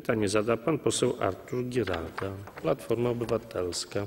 Pytanie zada pan poseł Artur Gieralda, Platforma Obywatelska.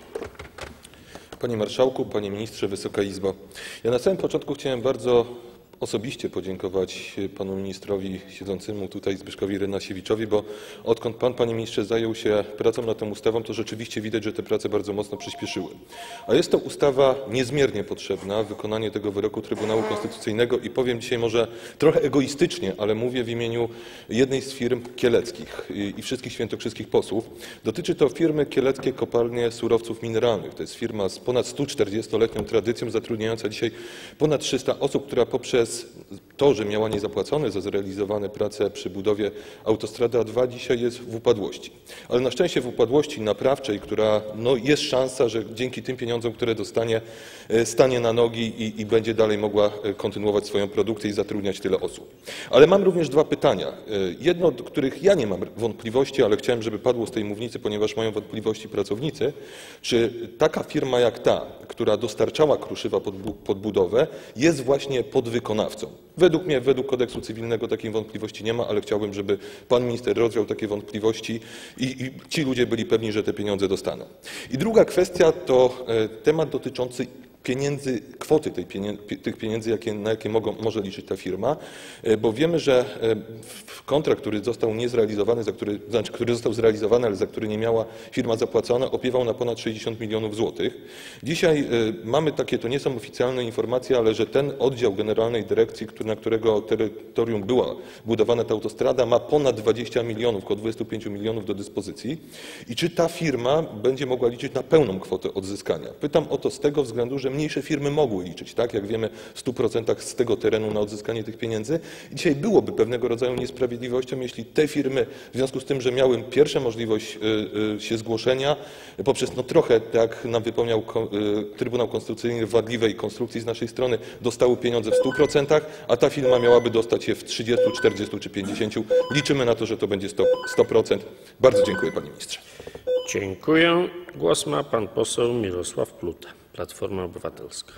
Panie Marszałku, Panie Ministrze, Wysoka Izbo. Ja na samym początku chciałem bardzo osobiście podziękować panu ministrowi siedzącemu tutaj, Zbyszkowi Rynasiewiczowi, bo odkąd pan, panie ministrze, zajął się pracą nad tą ustawą, to rzeczywiście widać, że te prace bardzo mocno przyspieszyły. A jest to ustawa niezmiernie potrzebna, wykonanie tego wyroku Trybunału Konstytucyjnego i powiem dzisiaj może trochę egoistycznie, ale mówię w imieniu jednej z firm kieleckich i wszystkich świętokrzyskich posłów. Dotyczy to firmy Kieleckie Kopalnie Surowców Mineralnych. To jest firma z ponad 140-letnią tradycją, zatrudniająca dzisiaj ponad 300 osób, która poprzez to, że miała niezapłacone za zrealizowane prace przy budowie autostrady A2, dzisiaj jest w upadłości. Ale na szczęście w upadłości naprawczej, która jest szansa, że dzięki tym pieniądzom, które dostanie, stanie na nogi i będzie dalej mogła kontynuować swoją produkcję i zatrudniać tyle osób. Ale mam również dwa pytania. Jedno, do których ja nie mam wątpliwości, ale chciałem, żeby padło z tej mównicy, ponieważ mają wątpliwości pracownicy. Czy taka firma jak ta, która dostarczała kruszywa pod budowę, jest właśnie podwykonawcą? Według mnie, według kodeksu cywilnego takiej wątpliwości nie ma, ale chciałbym, żeby pan minister rozwiał takie wątpliwości i ci ludzie byli pewni, że te pieniądze dostaną. I druga kwestia to temat dotyczący pieniędzy, kwoty tych pieniędzy, na jakie może liczyć ta firma, bo wiemy, że kontrakt, który został niezrealizowany, który został zrealizowany, ale za który nie miała firma zapłacone, opiewał na ponad 60 milionów złotych. Dzisiaj mamy takie, to nie są oficjalne informacje, ale że ten oddział Generalnej Dyrekcji, na którego terytorium była budowana ta autostrada, ma ponad 20 milionów, około 25 milionów do dyspozycji. I czy ta firma będzie mogła liczyć na pełną kwotę odzyskania? Pytam o to z tego względu, że mniejsze firmy mogły liczyć, tak, jak wiemy, w 100% z tego terenu na odzyskanie tych pieniędzy. I dzisiaj byłoby pewnego rodzaju niesprawiedliwością, jeśli te firmy, w związku z tym, że miały pierwszą możliwość się zgłoszenia, poprzez trochę, tak jak nam wypomniał Trybunał Konstytucyjny, wadliwej konstrukcji z naszej strony, dostały pieniądze w 100%, a ta firma miałaby dostać je w 30, 40 czy 50. Liczymy na to, że to będzie 100%. Bardzo dziękuję, panie ministrze. Dziękuję. Głos ma pan poseł Mirosław Pluta, Platforma Obywatelska.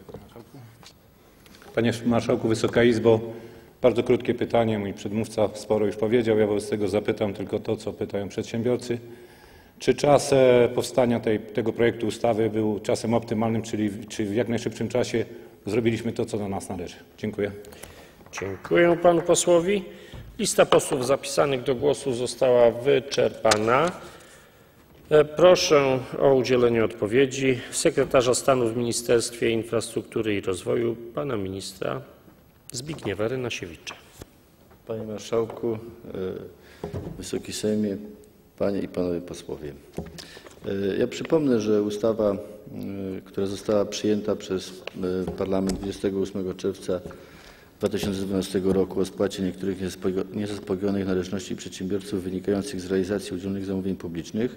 Panie Marszałku, Wysoka Izbo, bardzo krótkie pytanie. Mój przedmówca sporo już powiedział. Ja wobec tego zapytam tylko to, co pytają przedsiębiorcy. Czy czas powstania tego projektu ustawy był czasem optymalnym, czy w jak najszybszym czasie zrobiliśmy to, co do nas należy? Dziękuję. Dziękuję panu posłowi. Lista posłów zapisanych do głosu została wyczerpana. Proszę o udzielenie odpowiedzi sekretarza stanu w Ministerstwie Infrastruktury i Rozwoju, pana ministra Zbigniewa Rynasiewicza. Panie Marszałku, Wysoki Sejmie, Panie i Panowie Posłowie. Ja przypomnę, że ustawa, która została przyjęta przez Parlament 28 czerwca 2012 roku o spłacie niektórych niezaspokojonych należności przedsiębiorców wynikających z realizacji udzielonych zamówień publicznych,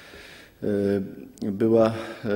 była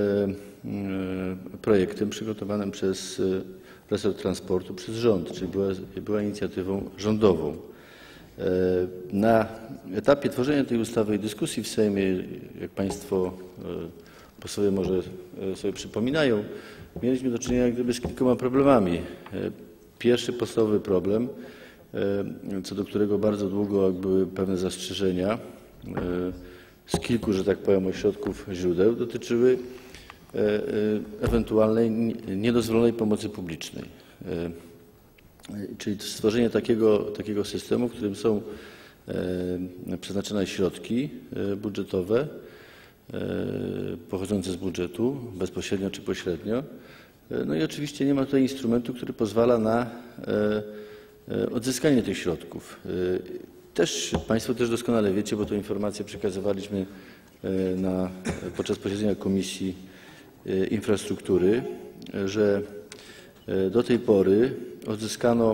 projektem przygotowanym przez resort transportu, przez rząd, czyli była inicjatywą rządową. Na etapie tworzenia tej ustawy i dyskusji w Sejmie, jak Państwo posłowie może sobie przypominają, mieliśmy do czynienia jak gdyby z kilkoma problemami. Pierwszy podstawowy problem, co do którego bardzo długo były pewne zastrzeżenia z kilku, że tak powiem, ośrodków źródeł, dotyczyły ewentualnej niedozwolonej pomocy publicznej. Czyli stworzenie takiego systemu, w którym są przeznaczone środki budżetowe pochodzące z budżetu, bezpośrednio czy pośrednio. No i oczywiście nie ma tutaj instrumentu, który pozwala na odzyskanie tych środków. Państwo też doskonale wiecie, bo tę informację przekazywaliśmy podczas posiedzenia Komisji Infrastruktury, że do tej pory odzyskano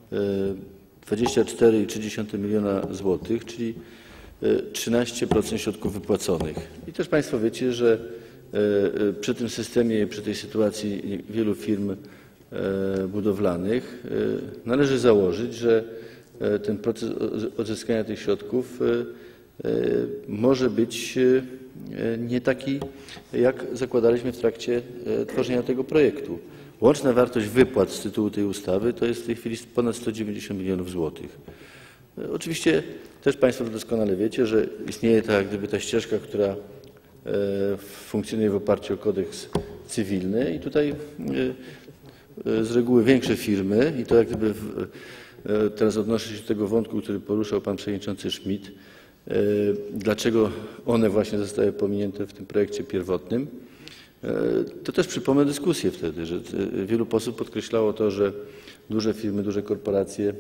24,3 miliona złotych, czyli 13% środków wypłaconych. I też Państwo wiecie, że przy tym systemie, przy tej sytuacji wielu firm budowlanych należy założyć, że ten proces odzyskania tych środków może być nie taki, jak zakładaliśmy w trakcie tworzenia tego projektu. Łączna wartość wypłat z tytułu tej ustawy to jest w tej chwili ponad 190 milionów złotych. Oczywiście też Państwo doskonale wiecie, że istnieje tak jak gdyby ta ścieżka, która funkcjonuje w oparciu o kodeks cywilny i tutaj z reguły większe firmy i to jak gdyby teraz odnoszę się do tego wątku, który poruszał pan przewodniczący Schmidt, dlaczego one właśnie zostały pominięte w tym projekcie pierwotnym. To też przypomnę dyskusję wtedy, że wielu posłów podkreślało to, że duże firmy, duże korporacje,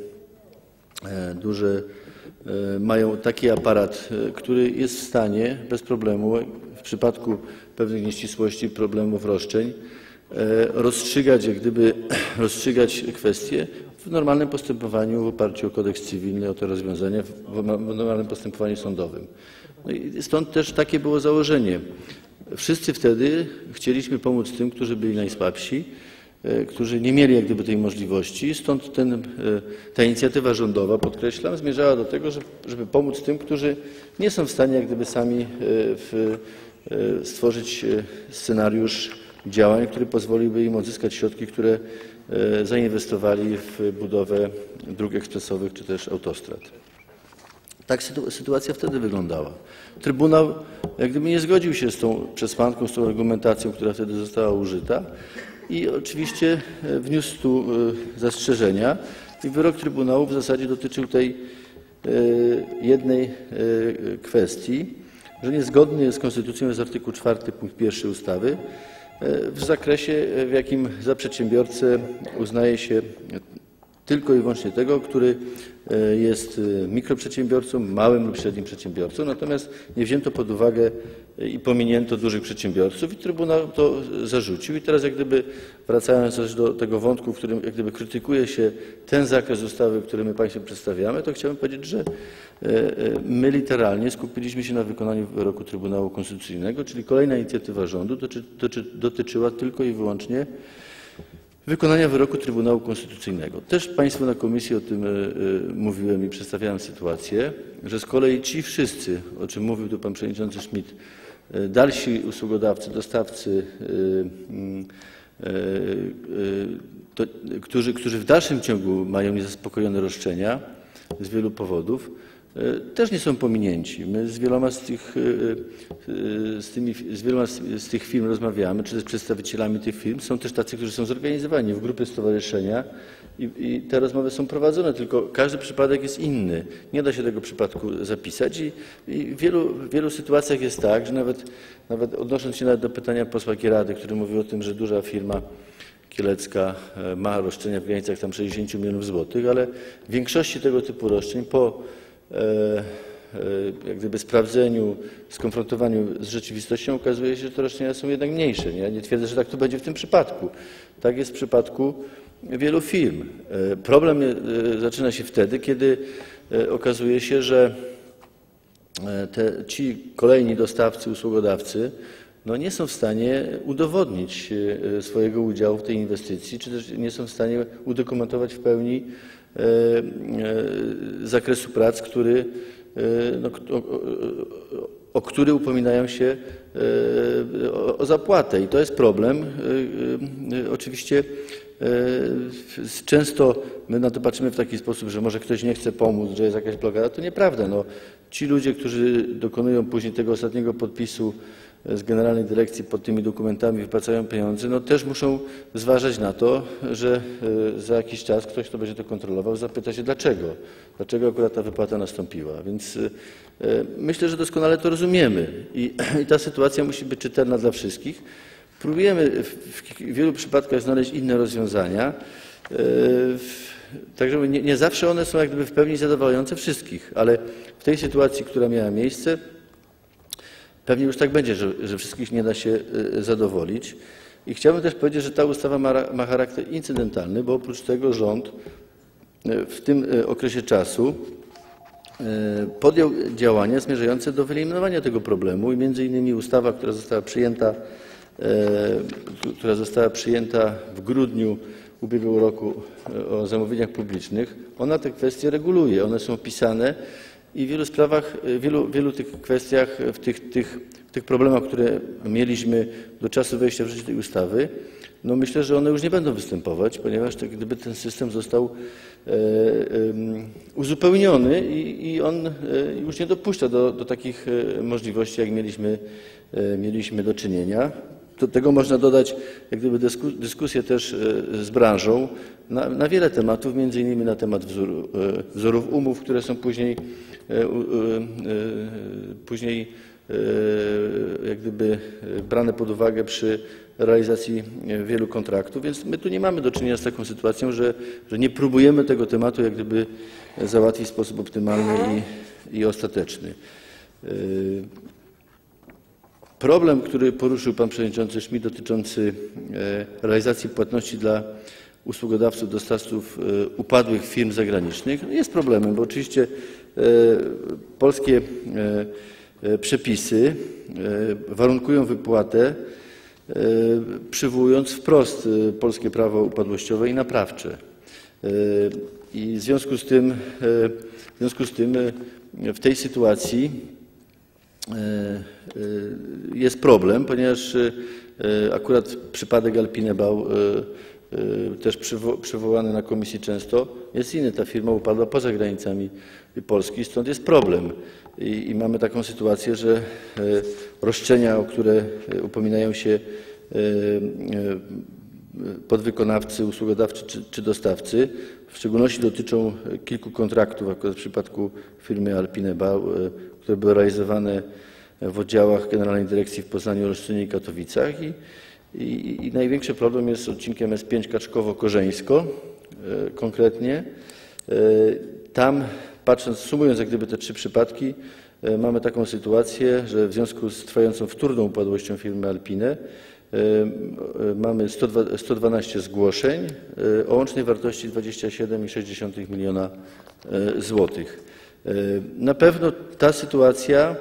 mają taki aparat, który jest w stanie bez problemu, w przypadku pewnych nieścisłości, problemów, roszczeń, rozstrzygać, jak gdyby rozstrzygać kwestie w normalnym postępowaniu w oparciu o kodeks cywilny, o te rozwiązania, w normalnym postępowaniu sądowym. No i stąd też takie było założenie. Wszyscy wtedy chcieliśmy pomóc tym, którzy byli najsłabsi, którzy nie mieli jak gdyby tej możliwości. Stąd ta inicjatywa rządowa, podkreślam, zmierzała do tego, żeby pomóc tym, którzy nie są w stanie jak gdyby sami stworzyć scenariusz działań, który pozwoliłby im odzyskać środki, które zainwestowali w budowę dróg ekspresowych czy też autostrad. Tak sytuacja wtedy wyglądała. Trybunał jak gdyby nie zgodził się z tą przesłanką, z tą argumentacją, która wtedy została użyta i oczywiście wniósł tu zastrzeżenia i wyrok Trybunału w zasadzie dotyczył tej jednej kwestii, że niezgodny z konstytucją jest artykuł 4 punkt 1 ustawy w zakresie, w jakim za przedsiębiorcę uznaje się tylko i wyłącznie tego, który jest mikroprzedsiębiorcą, małym lub średnim przedsiębiorcą, natomiast nie wzięto pod uwagę i pominięto dużych przedsiębiorców i Trybunał to zarzucił. I teraz jak gdyby wracając też do tego wątku, w którym jak gdyby krytykuje się ten zakres ustawy, który my Państwu przedstawiamy, to chciałbym powiedzieć, że my literalnie skupiliśmy się na wykonaniu wyroku Trybunału Konstytucyjnego, czyli kolejna inicjatywa rządu dotyczyła tylko i wyłącznie wykonania wyroku Trybunału Konstytucyjnego. Też Państwu na komisji o tym mówiłem i przedstawiałem sytuację, że z kolei ci wszyscy, o czym mówił tu pan przewodniczący Schmidt, dalsi usługodawcy, dostawcy, którzy w dalszym ciągu mają niezaspokojone roszczenia z wielu powodów, też nie są pominięci. My z wieloma z tych firm rozmawiamy, czy z przedstawicielami tych firm. Są też tacy, którzy są zorganizowani w grupy, stowarzyszenia i te rozmowy są prowadzone, tylko każdy przypadek jest inny. Nie da się tego przypadku zapisać i w wielu sytuacjach jest tak, że nawet odnosząc się do pytania posła Gierady, który mówił o tym, że duża firma kielecka ma roszczenia w granicach tam 60 milionów złotych, ale w większości tego typu roszczeń po jak gdyby sprawdzeniu, skonfrontowaniu z rzeczywistością okazuje się, że te roszczenia są jednak mniejsze. Ja nie twierdzę, że tak to będzie w tym przypadku. Tak jest w przypadku wielu firm. Problem zaczyna się wtedy, kiedy okazuje się, że ci kolejni dostawcy, usługodawcy nie są w stanie udowodnić swojego udziału w tej inwestycji, czy też nie są w stanie udokumentować w pełni zakresu prac, o który upominają się o zapłatę. I to jest problem. Oczywiście często my na to patrzymy w taki sposób, że może ktoś nie chce pomóc, że jest jakaś blokada. To nieprawda. Ci ludzie, którzy dokonują później tego ostatniego podpisu z Generalnej Dyrekcji pod tymi dokumentami, wypłacają pieniądze, też muszą zważać na to, że za jakiś czas ktoś, kto będzie to kontrolował, zapyta się dlaczego akurat ta wypłata nastąpiła. Więc myślę, że doskonale to rozumiemy i ta sytuacja musi być czytelna dla wszystkich. Próbujemy w wielu przypadkach znaleźć inne rozwiązania, tak żeby nie zawsze one są jak gdyby w pełni zadowalające wszystkich, ale w tej sytuacji, która miała miejsce, pewnie już tak będzie, że wszystkich nie da się zadowolić. I chciałbym też powiedzieć, że ta ustawa ma charakter incydentalny, bo oprócz tego rząd w tym okresie czasu podjął działania zmierzające do wyeliminowania tego problemu i między innymi ustawa, która została przyjęta w grudniu ubiegłego roku o zamówieniach publicznych, ona te kwestie reguluje, one są wpisane i w wielu sprawach, w wielu tych kwestiach, w tych tych problemach, które mieliśmy do czasu wejścia w życie tej ustawy, no myślę, że one już nie będą występować, ponieważ gdyby ten system został uzupełniony i on już nie dopuszcza do takich możliwości, jak mieliśmy do czynienia. Do tego można dodać jak gdyby dyskusję też z branżą na wiele tematów, między innymi na temat wzorów umów, które są później jak gdyby brane pod uwagę przy realizacji wielu kontraktów, więc my tu nie mamy do czynienia z taką sytuacją, że nie próbujemy tego tematu jak gdyby załatwić w sposób optymalny i ostateczny. Problem, który poruszył pan przewodniczący Schmidt, dotyczący realizacji płatności dla usługodawców, dostawców upadłych firm zagranicznych, jest problemem, bo oczywiście polskie przepisy warunkują wypłatę, przywołując wprost polskie prawo upadłościowe i naprawcze. I w związku z tym w tej sytuacji jest problem, ponieważ akurat przypadek Alpine-Bau, też przywołany na komisji często, jest inny. Ta firma upadła poza granicami Polski, stąd jest problem. I mamy taką sytuację, że roszczenia, o które upominają się podwykonawcy, usługodawcy czy dostawcy, w szczególności dotyczą kilku kontraktów, akurat w przypadku firmy Alpine-Bau, które były realizowane w oddziałach Generalnej Dyrekcji w Poznaniu, Olsztynie i Katowicach. I największy problem jest z odcinkiem S5 Kaczkowo-Korzeńsko konkretnie. Tam, sumując jak gdyby te 3 przypadki, mamy taką sytuację, że w związku z trwającą wtórną upadłością firmy Alpine mamy 112 zgłoszeń o łącznej wartości 27,6 miliona złotych. Na pewno ta sytuacja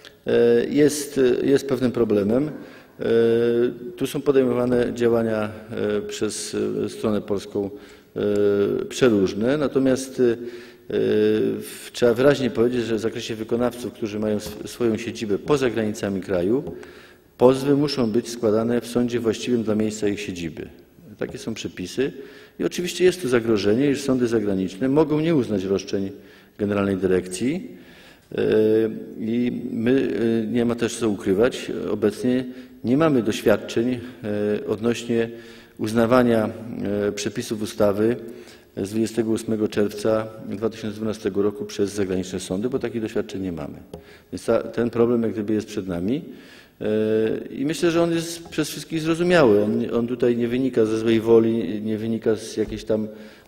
jest pewnym problemem. Tu są podejmowane działania przez stronę polską przeróżne, natomiast trzeba wyraźnie powiedzieć, że w zakresie wykonawców, którzy mają swoją siedzibę poza granicami kraju, pozwy muszą być składane w sądzie właściwym dla miejsca ich siedziby. Takie są przepisy i oczywiście jest tu zagrożenie, iż sądy zagraniczne mogą nie uznać roszczeń Generalnej Dyrekcji i my, nie ma też co ukrywać, obecnie nie mamy doświadczeń odnośnie uznawania przepisów ustawy z 28 czerwca 2012 roku przez zagraniczne sądy, bo takich doświadczeń nie mamy. Więc ten problem jak gdyby jest przed nami i myślę, że on jest przez wszystkich zrozumiały. On tutaj nie wynika ze złej woli, nie wynika z jakiejś tam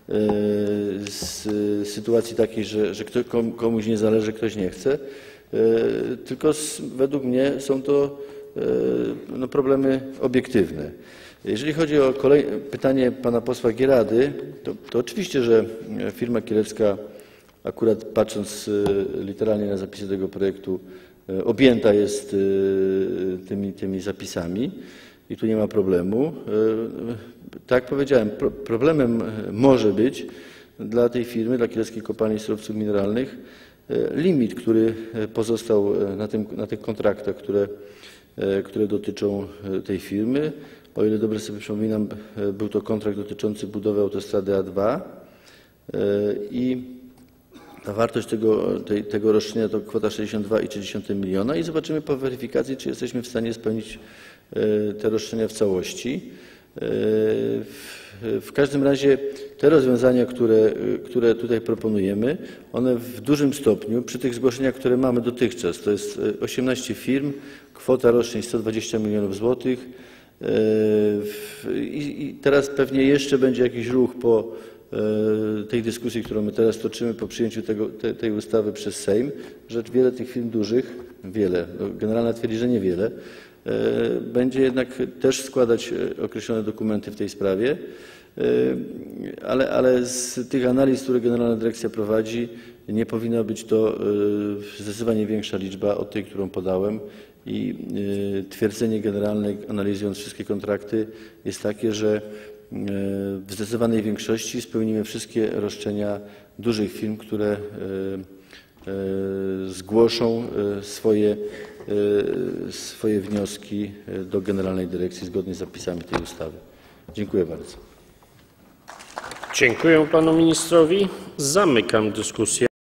z sytuacji takiej, że komuś nie zależy, ktoś nie chce, tylko według mnie są to problemy obiektywne. Jeżeli chodzi o pytanie pana posła Gierady, to oczywiście, że firma kielecka, akurat patrząc literalnie na zapisy tego projektu, objęta jest tymi zapisami i tu nie ma problemu. Tak jak powiedziałem, problemem może być dla tej firmy, dla Kieleckiej Kopalni Surowców Mineralnych, limit, który pozostał na tych kontraktach, które dotyczą tej firmy. O ile dobrze sobie przypominam, był to kontrakt dotyczący budowy autostrady A2 i ta wartość tego roszczenia to kwota 62,3 miliona i zobaczymy po weryfikacji, czy jesteśmy w stanie spełnić te roszczenia w całości. W każdym razie te rozwiązania, które tutaj proponujemy, one w dużym stopniu przy tych zgłoszeniach, które mamy dotychczas, to jest 18 firm, kwota roszczeń 120 milionów złotych i teraz pewnie jeszcze będzie jakiś ruch po tej dyskusji, którą my teraz toczymy po przyjęciu tej ustawy przez Sejm, że wiele tych firm dużych, generalna twierdzi, że niewiele, będzie jednak też składać określone dokumenty w tej sprawie, ale z tych analiz, które Generalna Dyrekcja prowadzi, nie powinna być to zdecydowanie większa liczba od tej, którą podałem i twierdzenie generalne, analizując wszystkie kontrakty, jest takie, że w zdecydowanej większości spełnimy wszystkie roszczenia dużych firm, które zgłoszą swoje swoje wnioski do Generalnej Dyrekcji zgodnie z zapisami tej ustawy. Dziękuję bardzo. Dziękuję panu ministrowi. Zamykam dyskusję.